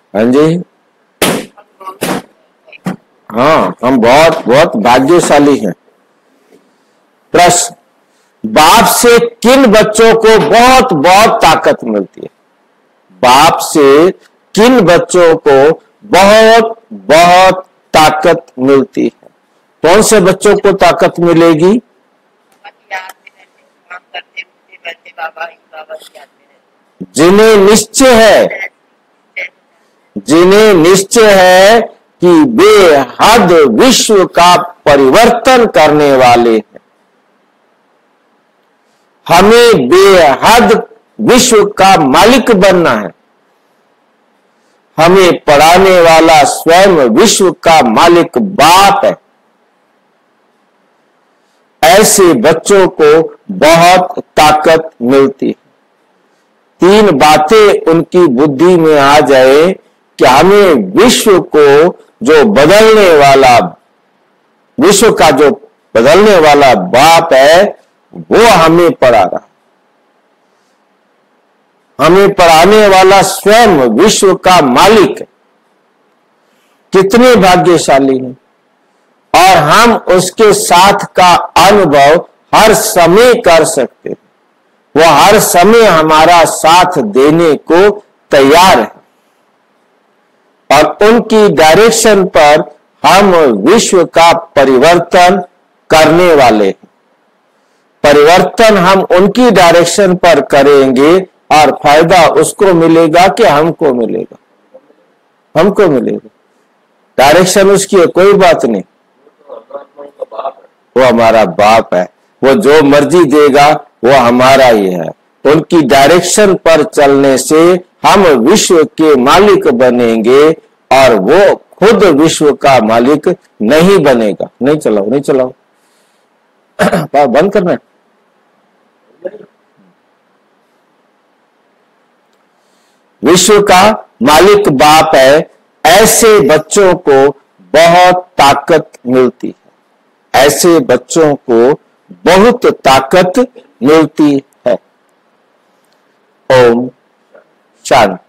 हाँ जी, हाँ, हम बहुत बहुत भाग्यशाली हैं। प्रश्न, बाप से किन बच्चों को बहुत बहुत ताकत मिलती है? बाप से किन बच्चों को बहुत बहुत ताकत मिलती है? कौन से बच्चों को ताकत मिलेगी? जिन्हें निश्चय है, जिन्हें निश्चय है कि बेहद विश्व का परिवर्तन करने वाले हैं। हमें बेहद विश्व का मालिक बनना है। हमें पढ़ाने वाला स्वयं विश्व का मालिक बाप है। ऐसे बच्चों को बहुत ताकत मिलती है। तीन बातें उनकी बुद्धि में आ जाए कि हमें विश्व को जो बदलने वाला, विश्व का जो बदलने वाला बाप है वो हमें पढ़ा रहा, हमें पढ़ाने वाला स्वयं विश्व का मालिक है। कितने भाग्यशाली हैं। और हम उसके साथ का अनुभव हर समय कर सकते हैं। वो हर समय हमारा साथ देने को तैयार है और उनकी डायरेक्शन पर हम विश्व का परिवर्तन करने वाले हैं। परिवर्तन हम उनकी डायरेक्शन पर करेंगे और फायदा उसको मिलेगा कि हमको मिलेगा? हमको मिलेगा। डायरेक्शन उसकी है, कोई बात नहीं। वो हमारा बाप है, वो जो मर्जी देगा वो हमारा ही है। उनकी डायरेक्शन पर चलने से हम विश्व के मालिक बनेंगे और वो खुद विश्व का मालिक नहीं बनेगा। नहीं चलाओ, नहीं चलाओ, बंद करना है। विश्व का मालिक बाप है। ऐसे बच्चों को बहुत ताकत मिलती है। ऐसे बच्चों को बहुत ताकत मिलती है। ओम शांति।